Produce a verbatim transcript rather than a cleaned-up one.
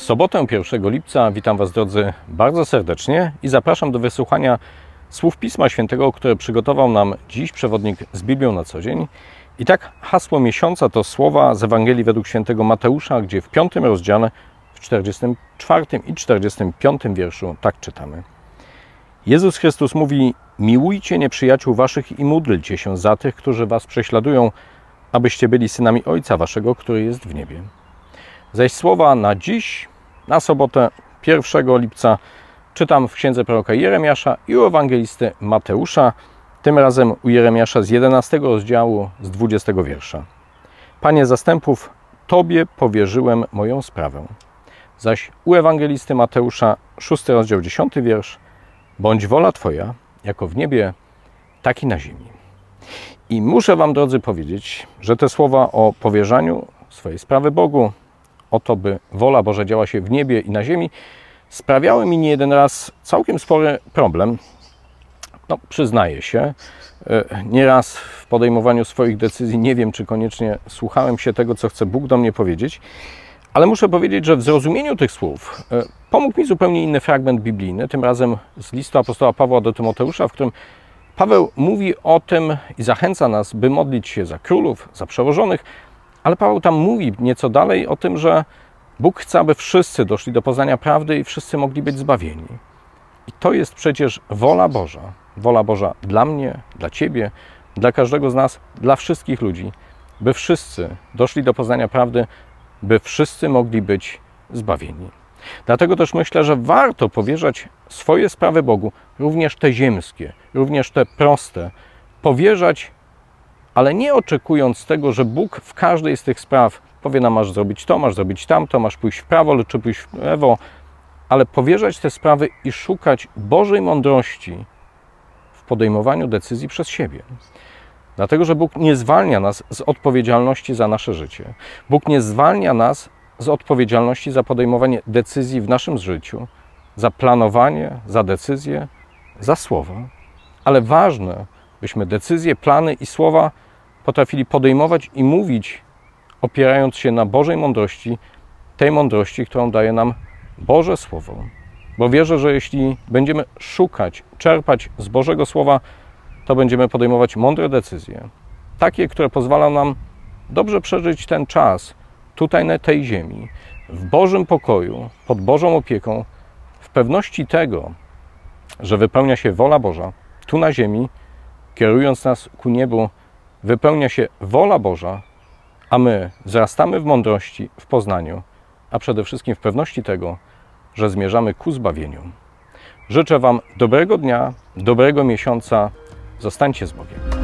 sobotę pierwszego lipca witam Was, drodzy, bardzo serdecznie i zapraszam do wysłuchania słów Pisma Świętego, które przygotował nam dziś przewodnik z Biblią na co dzień. I tak hasło miesiąca to słowa z Ewangelii według świętego Mateusza, gdzie w piątym rozdziale, w czterdziestym czwartym i czterdziestym piątym wierszu tak czytamy. Jezus Chrystus mówi: miłujcie nieprzyjaciół waszych i módlcie się za tych, którzy was prześladują, abyście byli synami Ojca waszego, który jest w niebie. Zaś słowa na dziś, na sobotę pierwszego lipca, czytam w księdze proroka Jeremiasza i u ewangelisty Mateusza, tym razem u Jeremiasza z jedenastego rozdziału, z dwudziestego wiersza. Panie zastępów, Tobie powierzyłem moją sprawę. Zaś u ewangelisty Mateusza, szósty rozdział, dziesiąty wiersz. Bądź wola Twoja, jako w niebie, tak i na ziemi. I muszę Wam, drodzy, powiedzieć, że te słowa o powierzaniu swojej sprawy Bogu, o to, by wola Boża działa się w niebie i na ziemi, sprawiały mi nie jeden raz całkiem spory problem. No, przyznaję się, nieraz w podejmowaniu swoich decyzji nie wiem, czy koniecznie słuchałem się tego, co chce Bóg do mnie powiedzieć, ale muszę powiedzieć, że w zrozumieniu tych słów pomógł mi zupełnie inny fragment biblijny, tym razem z listu apostoła Pawła do Tymoteusza, w którym Paweł mówi o tym i zachęca nas, by modlić się za królów, za przełożonych, ale Paweł tam mówi nieco dalej o tym, że Bóg chce, aby wszyscy doszli do poznania prawdy i wszyscy mogli być zbawieni. I to jest przecież wola Boża. Wola Boża dla mnie, dla Ciebie, dla każdego z nas, dla wszystkich ludzi, by wszyscy doszli do poznania prawdy, by wszyscy mogli być zbawieni. Dlatego też myślę, że warto powierzać swoje sprawy Bogu, również te ziemskie, również te proste, powierzać, ale nie oczekując tego, że Bóg w każdej z tych spraw powie nam: masz zrobić to, masz zrobić tamto, masz pójść w prawo lub czy pójść w lewo, ale powierzać te sprawy i szukać Bożej mądrości w podejmowaniu decyzji przez siebie. Dlatego, że Bóg nie zwalnia nas z odpowiedzialności za nasze życie. Bóg nie zwalnia nas z odpowiedzialności za podejmowanie decyzji w naszym życiu, za planowanie, za decyzje, za słowa. Ale ważne, byśmy decyzje, plany i słowa potrafili podejmować i mówić, opierając się na Bożej mądrości, tej mądrości, którą daje nam Boże Słowo. Bo wierzę, że jeśli będziemy szukać, czerpać z Bożego Słowa, to będziemy podejmować mądre decyzje. Takie, które pozwalają nam dobrze przeżyć ten czas tutaj na tej ziemi, w Bożym pokoju, pod Bożą opieką, w pewności tego, że wypełnia się wola Boża tu na ziemi, kierując nas ku niebu, wypełnia się wola Boża, a my wzrastamy w mądrości, w poznaniu, a przede wszystkim w pewności tego, że zmierzamy ku zbawieniu. Życzę Wam dobrego dnia, dobrego miesiąca. Zostańcie z Bogiem.